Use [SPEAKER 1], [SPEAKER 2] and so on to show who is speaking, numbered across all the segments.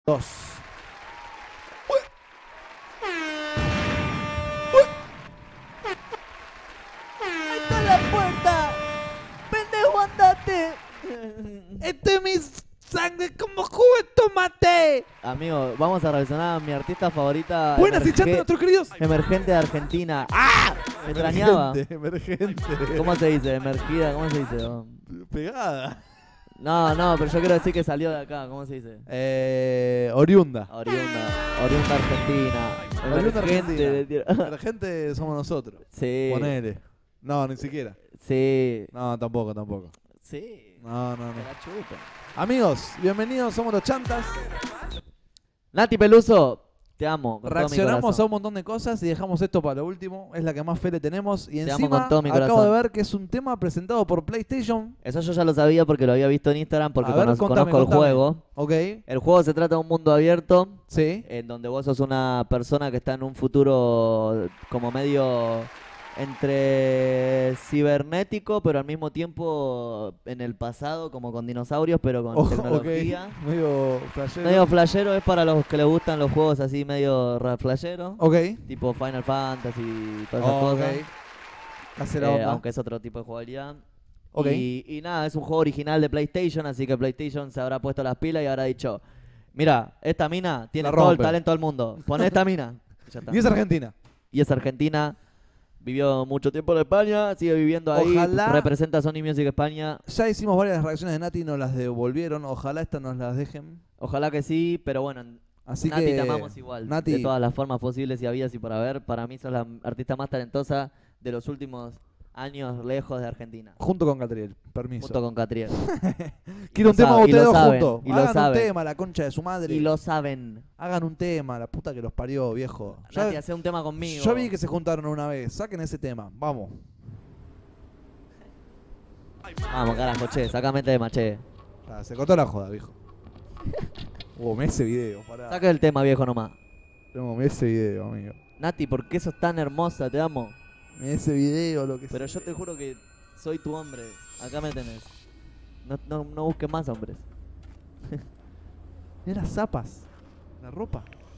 [SPEAKER 1] Dos.
[SPEAKER 2] ¡Ahí está la puerta! ¡Pendejo, andate!
[SPEAKER 1] Este es mi sangre como jugo de tomate.
[SPEAKER 2] Amigo, vamos a reaccionar a mi artista favorita.
[SPEAKER 1] Buenas y chantas, nuestros queridos.
[SPEAKER 2] Emergente de Argentina. ¡Ah! Me extrañaba.
[SPEAKER 1] Emergente.
[SPEAKER 2] ¿Cómo se dice? Emergida, ¿cómo se dice?
[SPEAKER 1] Pegada.
[SPEAKER 2] No, pero yo quiero decir que salió de acá. ¿Cómo se dice?
[SPEAKER 1] Oriunda.
[SPEAKER 2] Oriunda Argentina.
[SPEAKER 1] Oriunda
[SPEAKER 2] Emergente.
[SPEAKER 1] Emergente somos nosotros.
[SPEAKER 2] Sí.
[SPEAKER 1] Ponele. No, ni siquiera.
[SPEAKER 2] Sí.
[SPEAKER 1] No, tampoco.
[SPEAKER 2] Sí.
[SPEAKER 1] No.
[SPEAKER 2] Te la chupa.
[SPEAKER 1] Amigos, bienvenidos, somos los Chantas.
[SPEAKER 2] Nati Peluso, te amo. Con todo mi
[SPEAKER 1] Reaccionamos
[SPEAKER 2] corazón.
[SPEAKER 1] a un montón de cosas y dejamos esto para lo último. Es la que más fe le tenemos. Y
[SPEAKER 2] Te amo
[SPEAKER 1] encima
[SPEAKER 2] con todo mi
[SPEAKER 1] acabo
[SPEAKER 2] corazón.
[SPEAKER 1] de ver que es un tema presentado por PlayStation.
[SPEAKER 2] Eso yo ya lo sabía porque lo había visto en Instagram, porque
[SPEAKER 1] A ver, contame.
[SPEAKER 2] conozco el juego.
[SPEAKER 1] Ok,
[SPEAKER 2] El juego se trata de un mundo abierto
[SPEAKER 1] sí.
[SPEAKER 2] en donde vos sos una persona que está en un futuro como medio entre cibernético, pero al mismo tiempo en el pasado, como con dinosaurios, pero con
[SPEAKER 1] Ok,
[SPEAKER 2] tecnología.
[SPEAKER 1] medio flashero.
[SPEAKER 2] Medio flashero, es para los que les gustan los juegos así medio flashero,
[SPEAKER 1] Ok,
[SPEAKER 2] tipo Final Fantasy y todas esas
[SPEAKER 1] ok.
[SPEAKER 2] cosas.
[SPEAKER 1] Hace la onda.
[SPEAKER 2] Aunque es otro tipo de jugabilidad.
[SPEAKER 1] Ok.
[SPEAKER 2] Y nada, es un juego original de PlayStation, así que PlayStation se habrá puesto las pilas y habrá dicho, mira, esta mina tiene
[SPEAKER 1] La
[SPEAKER 2] todo el
[SPEAKER 1] rompe.
[SPEAKER 2] talento del mundo, pon esta mina. Ya está.
[SPEAKER 1] Y es Argentina.
[SPEAKER 2] Y es argentina, vivió mucho tiempo en España, sigue viviendo ahí,
[SPEAKER 1] Ojalá-
[SPEAKER 2] representa a Sony Music España.
[SPEAKER 1] Ya hicimos varias reacciones de Nati y nos las devolvieron. Ojalá estas nos las dejen.
[SPEAKER 2] Ojalá que sí, pero bueno,
[SPEAKER 1] Así
[SPEAKER 2] Nati,
[SPEAKER 1] que
[SPEAKER 2] te amamos igual,
[SPEAKER 1] Nati,
[SPEAKER 2] de todas las formas posibles y habidas y por haber. Para mí sos la artista más talentosa de los últimos años lejos de Argentina.
[SPEAKER 1] junto con Catriel. Permiso.
[SPEAKER 2] Junto con Catriel.
[SPEAKER 1] Quiero un tema
[SPEAKER 2] sabe- y
[SPEAKER 1] ustedes
[SPEAKER 2] lo
[SPEAKER 1] dos
[SPEAKER 2] saben,
[SPEAKER 1] juntos.
[SPEAKER 2] y lo
[SPEAKER 1] Hagan un
[SPEAKER 2] saben.
[SPEAKER 1] tema, la concha de su madre.
[SPEAKER 2] Y lo saben.
[SPEAKER 1] Hagan un tema, la puta que los parió, viejo. Ya-
[SPEAKER 2] Nati, hace un tema conmigo.
[SPEAKER 1] yo vi que se juntaron una vez. Saquen ese tema. Vamos.
[SPEAKER 2] Vamos, carajo, che, sacame el tema, che.
[SPEAKER 1] Ah, se cortó la joda, viejo. Me ese video, pará.
[SPEAKER 2] Saca el tema, viejo, nomás.
[SPEAKER 1] Me ese video, amigo.
[SPEAKER 2] Nati, ¿por qué sos tan hermosa? Te amo.
[SPEAKER 1] Me ese video, lo que
[SPEAKER 2] Pero yo te juro que soy tu hombre. Acá me tenés. No busques más hombres.
[SPEAKER 1] Mira las zapas. La ropa.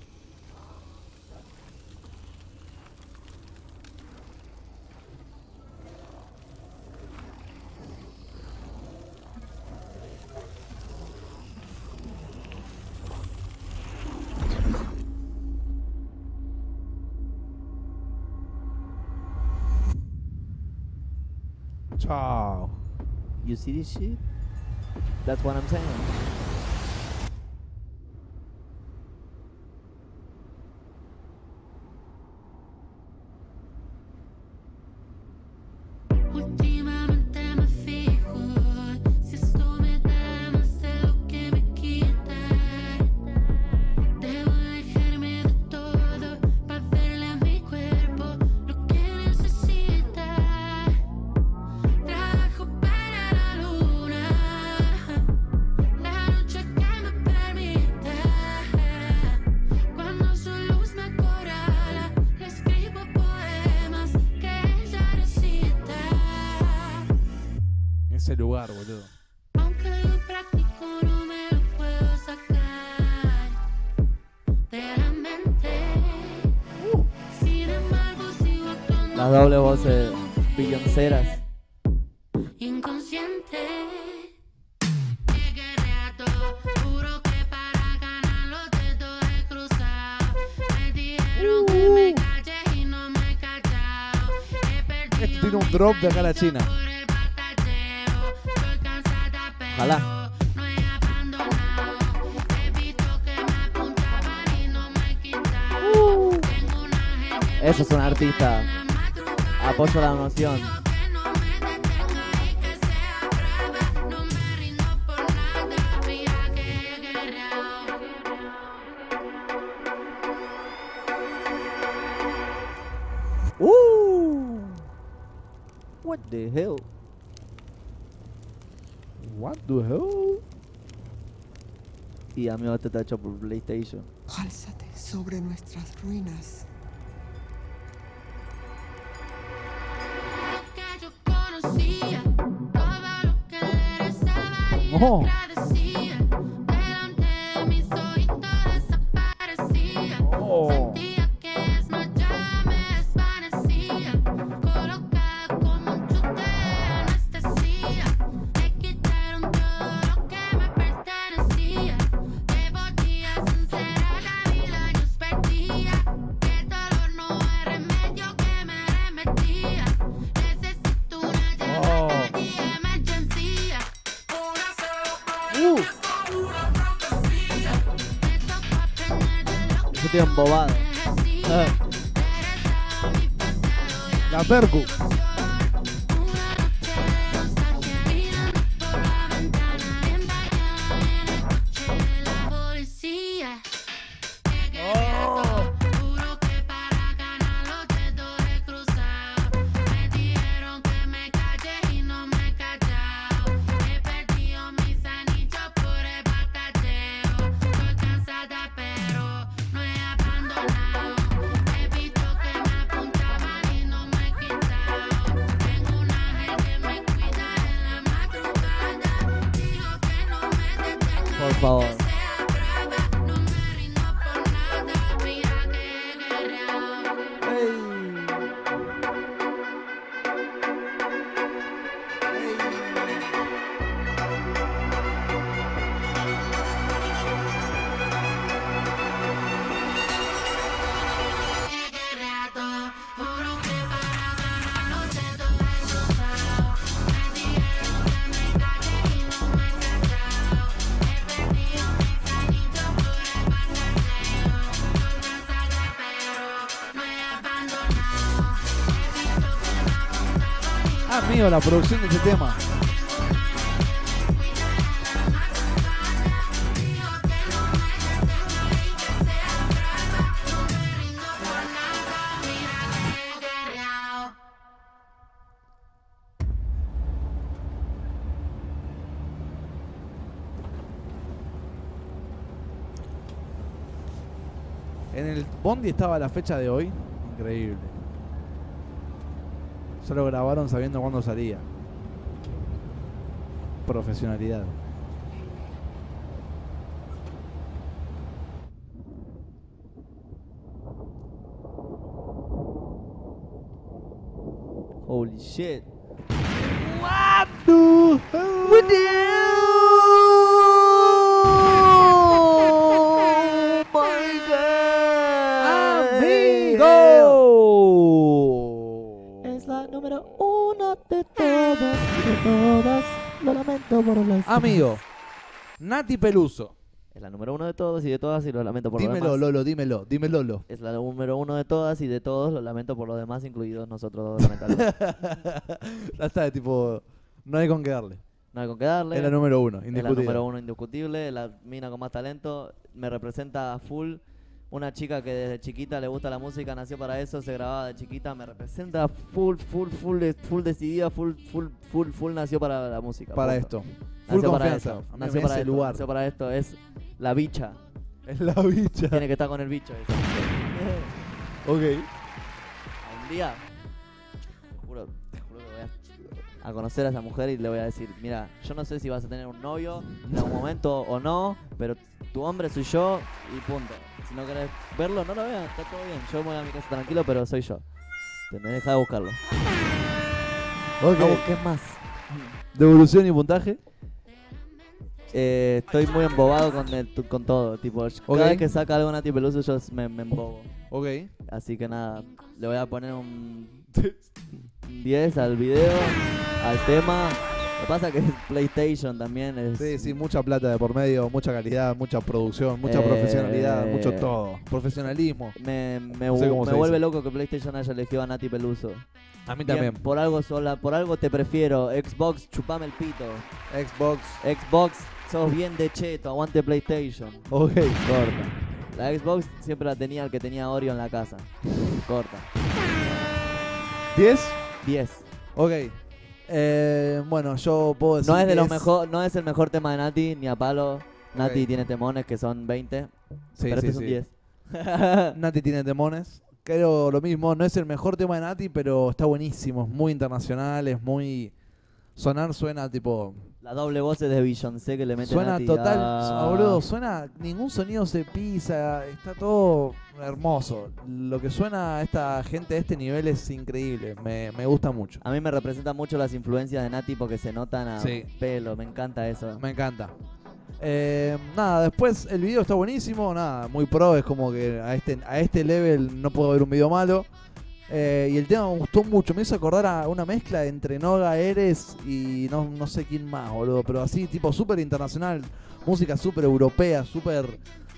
[SPEAKER 1] Chao.
[SPEAKER 2] You see this shit? That's what I'm saying.
[SPEAKER 3] Últimamente me fijo si esto me da más de lo que me quita. Debo dejarme de todo para darle a mi cuerpo lo que necesita. Trabajo para la luna, la noche que me permita. Cuando su luz me acorrala, le escribo poemas que ella recita.
[SPEAKER 1] Ese lugar, boludo.
[SPEAKER 3] Aunque lo práctico no me lo puedo sacar de la mente. Sin embargo sigo actuando
[SPEAKER 2] Las dobles voces billonceras.
[SPEAKER 3] inconsciente. Llegué rato, juro que para ganar los dedos he cruzado. Me dijeron que me calle y no me he callado. He perdido
[SPEAKER 1] Esto tiene un drop de acá a la China.
[SPEAKER 3] por el batalleo. Estoy cansada, pero
[SPEAKER 2] Ojalá.
[SPEAKER 3] no he abandonado. He visto que me apuntaban y no me he quitado. Tengo un ángel que
[SPEAKER 2] Eso es un artista.
[SPEAKER 3] me madruga.
[SPEAKER 2] Apoyo la noción.
[SPEAKER 3] Que no me detenga y que sea brava. No me rindo por nada. Mira que he guerreado.
[SPEAKER 2] What the hell?
[SPEAKER 1] What the hell?
[SPEAKER 2] Y amigo, este está hecho por PlayStation.
[SPEAKER 4] Álzate sobre nuestras ruinas.
[SPEAKER 3] Que yo conocía todo lo que le rezaba y
[SPEAKER 1] Oh.
[SPEAKER 3] agradecía delante de mis ojitos.
[SPEAKER 2] Yo estoy embobado.
[SPEAKER 5] La percu.
[SPEAKER 3] Juro que para ganar los dedos he cruzado. Me dijeron que me calle y no me he callado. He perdido mis anillos por el batalleo. Estoy cansada pero no he abandonado. He visto que me apuntaban y no me he quitado. Tengo un ángel que me cuida en la madrugada. Dijo que no me detenga.
[SPEAKER 2] Por favor.
[SPEAKER 5] Amigo, la producción de este tema. En el Bondi estaba la fecha de hoy. Increíble. Solo grabaron sabiendo cuándo salía. Profesionalidad.
[SPEAKER 2] Holy shit.
[SPEAKER 5] What the hell?
[SPEAKER 2] Oh my god.
[SPEAKER 5] Amigo.
[SPEAKER 2] Es la número uno de todas. Lo lamento por las.
[SPEAKER 5] Amigo. Nati Peluso.
[SPEAKER 2] Es la número uno de todos y de todas y lo lamento por lo
[SPEAKER 5] Dímelo,
[SPEAKER 2] demás.
[SPEAKER 5] Lolo, dímelo, Lolo.
[SPEAKER 2] Es la número uno de todas y de todos, lo lamento por los demás, incluidos nosotros dos, lamentablemente.
[SPEAKER 5] Ya está, tipo, no hay con qué darle.
[SPEAKER 2] No hay con qué darle.
[SPEAKER 5] Es la número uno,
[SPEAKER 2] Es la
[SPEAKER 5] indiscutible.
[SPEAKER 2] número uno indiscutible, la mina con más talento, me representa a full. Una chica que desde chiquita le gusta la música, nació para eso, se grababa de chiquita, me representa full decidida, full nació para la música.
[SPEAKER 5] Para
[SPEAKER 2] punto.
[SPEAKER 5] esto. Full
[SPEAKER 2] Nació para
[SPEAKER 5] confianza.
[SPEAKER 2] esto,
[SPEAKER 5] A mí
[SPEAKER 2] nació
[SPEAKER 5] me
[SPEAKER 2] para
[SPEAKER 5] hace
[SPEAKER 2] esto,
[SPEAKER 5] lugar.
[SPEAKER 2] nació para esto, es la bicha.
[SPEAKER 5] Es la bicha.
[SPEAKER 2] Tiene que estar con el bicho. esa.
[SPEAKER 5] Ok.
[SPEAKER 2] Un día, te juro que voy a conocer a esa mujer y le voy a decir, mira, yo no sé si vas a tener un novio en algún momento o no, pero tu hombre soy yo y punto. Si no querés verlo, no lo veas, está todo bien. Yo me voy a mi casa tranquilo, pero soy yo. Te me deja de buscarlo.
[SPEAKER 5] Ok.
[SPEAKER 2] No busques más.
[SPEAKER 5] Devolución y puntaje.
[SPEAKER 2] Estoy muy embobado con todo. Tipo,
[SPEAKER 5] Ok.
[SPEAKER 2] cada vez que saca algo Nati Peluso yo me embobo.
[SPEAKER 5] Ok.
[SPEAKER 2] Así que nada, le voy a poner un 10 al video, al tema. Lo que pasa es que es PlayStation también. Es,
[SPEAKER 5] Sí, sí, mucha plata de por medio, mucha calidad, mucha producción, mucha profesionalidad, mucho todo. Profesionalismo.
[SPEAKER 2] Me
[SPEAKER 5] No sé cómo se
[SPEAKER 2] vuelve
[SPEAKER 5] dice.
[SPEAKER 2] loco que PlayStation haya elegido a Nati Peluso.
[SPEAKER 5] A mí
[SPEAKER 2] Bien,
[SPEAKER 5] también.
[SPEAKER 2] por algo te prefiero. Xbox, chupame el pito.
[SPEAKER 5] Xbox.
[SPEAKER 2] Xbox, sos bien de cheto, aguante PlayStation.
[SPEAKER 5] Ok.
[SPEAKER 2] Corta. La Xbox siempre la tenía el que tenía Oreo en la casa. Corta.
[SPEAKER 5] 10.
[SPEAKER 2] 10.
[SPEAKER 5] Ok. Bueno, yo puedo decir
[SPEAKER 2] No es de los
[SPEAKER 5] 10.
[SPEAKER 2] mejor, no es el mejor tema de Nati, ni a palo. Nati
[SPEAKER 5] Ok.
[SPEAKER 2] tiene temones que son 20.
[SPEAKER 5] Sí,
[SPEAKER 2] pero
[SPEAKER 5] sí,
[SPEAKER 2] este es un
[SPEAKER 5] sí.
[SPEAKER 2] 10.
[SPEAKER 5] Nati tiene temones. Creo lo mismo, no es el mejor tema de Nati, pero está buenísimo. Es muy internacional, es muy... Sonar suena tipo...
[SPEAKER 2] La doble voz es de Beyoncé que le mete
[SPEAKER 5] Suena
[SPEAKER 2] Nati.
[SPEAKER 5] total,
[SPEAKER 2] Ah.
[SPEAKER 5] boludo, suena... Ningún sonido se pisa, está todo hermoso. Lo que suena a esta gente de este nivel es increíble, me gusta mucho.
[SPEAKER 2] A mí me representan mucho las influencias de Nati porque se notan a
[SPEAKER 5] Sí.
[SPEAKER 2] pelo, me encanta eso.
[SPEAKER 5] Me encanta. Nada, después el video está buenísimo, nada, muy pro, es como que a este level no puedo ver un video malo. Y el tema me gustó mucho, me hizo acordar a una mezcla entre Noga, Eres y no sé quién más, boludo, pero así, tipo súper internacional, música súper europea, súper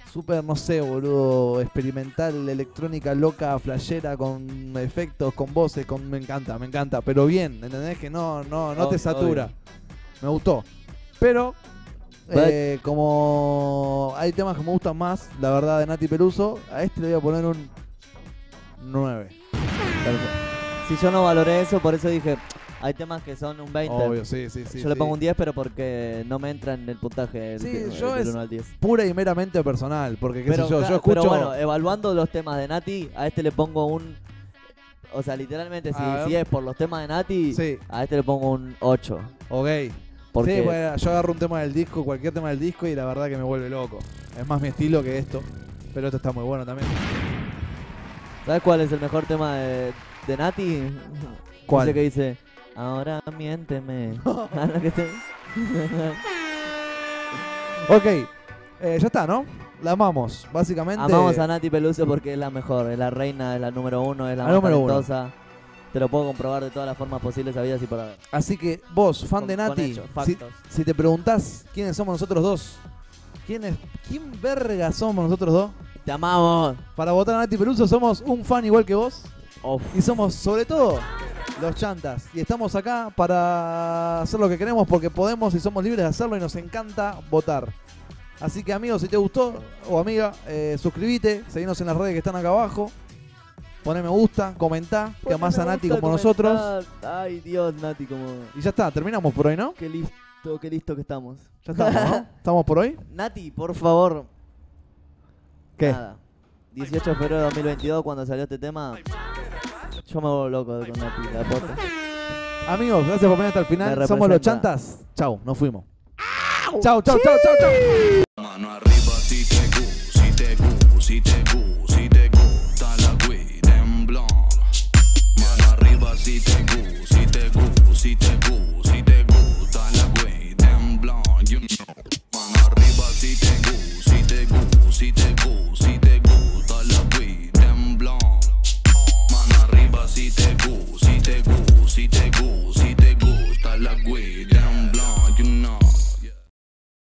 [SPEAKER 5] súper, no sé, boludo, experimental, electrónica, loca, flashera, con efectos, con voces, me encanta, pero bien, ¿entendés? Que no te satura.
[SPEAKER 2] Obvio.
[SPEAKER 5] Me gustó. Pero,
[SPEAKER 2] But-
[SPEAKER 5] como hay temas que me gustan más, la verdad, de Nati Peluso, a este le voy a poner un 9.
[SPEAKER 2] Si yo no valoré eso, por eso dije, hay temas que son un 20.
[SPEAKER 5] Obvio, sí.
[SPEAKER 2] Yo le pongo un 10, pero porque no me entra en el puntaje
[SPEAKER 5] Sí,
[SPEAKER 2] del 1 al 10.
[SPEAKER 5] Pura y meramente personal, porque qué
[SPEAKER 2] Pero,
[SPEAKER 5] sé yo,
[SPEAKER 2] claro,
[SPEAKER 5] yo escucho...
[SPEAKER 2] pero bueno, evaluando los temas de Nati, a este le pongo un... O sea, literalmente,
[SPEAKER 5] A ver.
[SPEAKER 2] si es por los temas de Nati,
[SPEAKER 5] Sí.
[SPEAKER 2] a este le pongo un 8.
[SPEAKER 5] Ok.
[SPEAKER 2] Porque
[SPEAKER 5] Sí, bueno, yo agarro un tema del disco, cualquier tema del disco, y la verdad que me vuelve loco. Es más mi estilo que esto, pero esto está muy bueno también.
[SPEAKER 2] ¿sabes cuál es el mejor tema de Nati?
[SPEAKER 5] ¿Cuál?
[SPEAKER 2] Ese que dice, ahora miénteme. Ahora que te-
[SPEAKER 5] Ok, ya está, ¿no? La amamos, básicamente.
[SPEAKER 2] Amamos a Nati Peluso porque es la mejor, es la reina, es la número 1, es la
[SPEAKER 5] La
[SPEAKER 2] más
[SPEAKER 5] número uno.
[SPEAKER 2] talentosa. Te lo puedo comprobar de todas las formas posibles, habidas y por haber.
[SPEAKER 5] Así que vos, fan de
[SPEAKER 2] Con
[SPEAKER 5] Nati,
[SPEAKER 2] hechos,
[SPEAKER 5] si,
[SPEAKER 2] factos.
[SPEAKER 5] si te preguntás quiénes somos nosotros dos, ¿quién verga somos nosotros dos?
[SPEAKER 2] Te amamos.
[SPEAKER 5] Para votar a Nati Peluso somos un fan igual que vos
[SPEAKER 2] Uf.
[SPEAKER 5] y somos sobre todo los chantas. Y estamos acá para hacer lo que queremos porque podemos y somos libres de hacerlo y nos encanta votar. Así que amigos, si te gustó o amiga, suscríbete, seguinos en las redes que están acá abajo. Poné me gusta, comentá, que amás a Nati como nosotros.
[SPEAKER 2] Ay, Dios, Nati, como...
[SPEAKER 5] Y ya está, terminamos por hoy, ¿no?
[SPEAKER 2] Qué listo que estamos.
[SPEAKER 5] Ya estamos, ¿no? ¿Estamos por hoy?
[SPEAKER 2] Nati, por favor.
[SPEAKER 5] ¿Qué?
[SPEAKER 2] Nada. 18 de febrero de 2022, cuando salió este tema, yo me vuelvo loco con Nati, la posta.
[SPEAKER 5] Amigos, gracias por venir hasta el final.
[SPEAKER 2] Me
[SPEAKER 5] Somos los
[SPEAKER 2] representa.
[SPEAKER 5] chantas. Chau, nos fuimos. Chau.